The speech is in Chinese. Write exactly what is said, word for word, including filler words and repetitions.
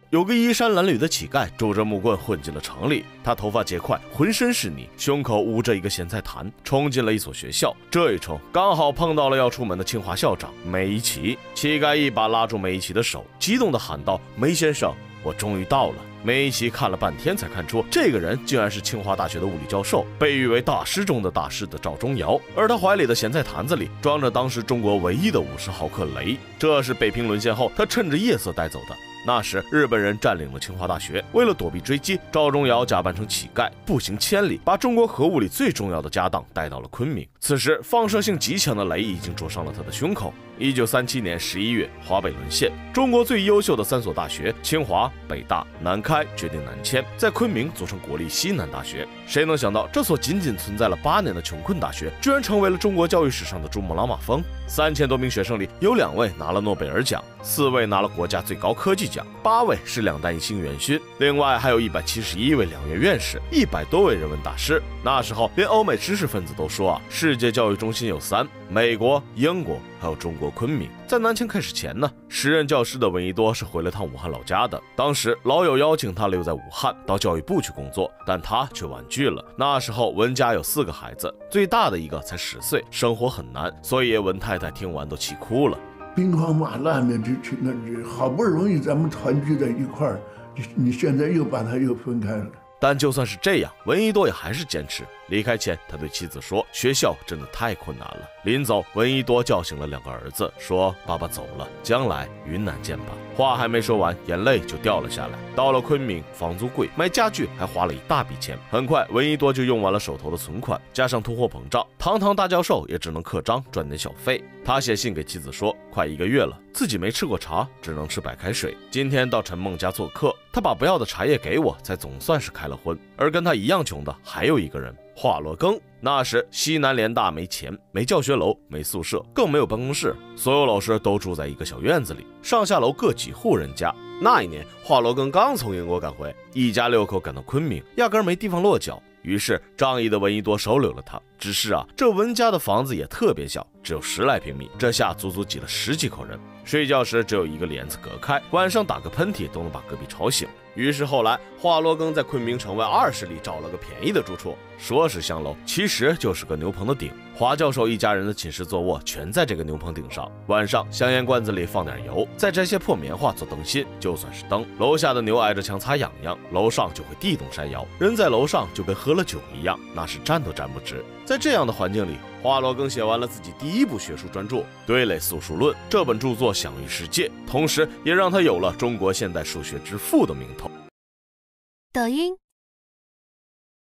有个衣衫褴褛的乞丐拄着木棍混进了城里，他头发结块，浑身是泥，胸口捂着一个咸菜坛，冲进了一所学校。这一冲刚好碰到了要出门的清华校长梅贻琦。乞丐一把拉住梅贻琦的手，激动地喊道：“梅先生，我终于到了！”梅贻琦看了半天，才看出这个人竟然是清华大学的物理教授，被誉为大师中的大师的赵忠尧。而他怀里的咸菜坛子里装着当时中国唯一的五十毫克镭，这是北平沦陷后他趁着夜色带走的。那时日本人占领了清华大学，为了躲避追击，赵忠尧假扮成乞丐，步行千里，把中国核物里最重要的家当带到了昆明。此时放射性极强的镭已经灼伤了他的胸口。一九三七年十一月，华北沦陷，中国最优秀的三所大学清华、北大、南开决定南迁，在昆明组成国立西南大学。谁能想到，这所仅仅存在了八年的穷困大学，居然成为了中国教育史上的珠穆朗玛峰。三千多名学生里，有两位拿了诺贝尔奖，四位拿了国家最高科技奖，八位是两弹一星元勋，另外还有一百七十一位两院院士，一百多位人文大师。那时候，连欧美知识分子都说啊，世界教育中心有三：美国、英国，还有中国昆明。在南迁开始前呢，时任教师的闻一多是回了趟武汉老家的。当时老友邀请他留在武汉，到教育部去工作，但他却婉拒了。那时候文家有四个孩子，最大的一个才十岁，生活很难，所以文太太听完都气哭了。 兵荒马乱的，这那这好不容易咱们团聚在一块儿，你现在又把他又分开了。 但就算是这样，闻一多也还是坚持。离开前，他对妻子说：“学校真的太困难了。”临走，闻一多叫醒了两个儿子，说：“爸爸走了，将来云南见吧。”话还没说完，眼泪就掉了下来。到了昆明，房租贵，买家具还花了一大笔钱。很快，闻一多就用完了手头的存款，加上通货膨胀，堂堂大教授也只能刻章赚点小费。他写信给妻子说：“快一个月了，自己没吃过茶，只能吃白开水。今天到陈梦家做客，他把不要的茶叶给我，才总算是开了荤。而跟他一样穷的还有一个人。”华罗庚。那时西南联大没钱，没教学楼，没宿舍，更没有办公室，所有老师都住在一个小院子里，上下楼各几户人家。那一年华罗庚刚从英国赶回，一家六口赶到昆明，压根没地方落脚。于是仗义的闻一多收留了他。只是啊，这文家的房子也特别小，只有十来平米，这下足足挤了十几口人。睡觉时只有一个帘子隔开，晚上打个喷嚏都能把隔壁吵醒。于是后来华罗庚在昆明城外二十里找了个便宜的住处，说是香楼，其实就是个牛棚的顶。华教授一家人的寝室坐卧全在这个牛棚顶上，晚上香烟罐子里放点油，再摘些破棉花做灯芯，就算是灯。楼下的牛挨着墙擦痒痒，楼上就会地动山摇，人在楼上就跟喝了酒一样，那是站都站不直。在这样的环境里，华罗庚写完了自己第一部学术专著《堆垒素数论》，这本著作享誉世界，同时也让他有了中国现代数学之父的名头。 抖音、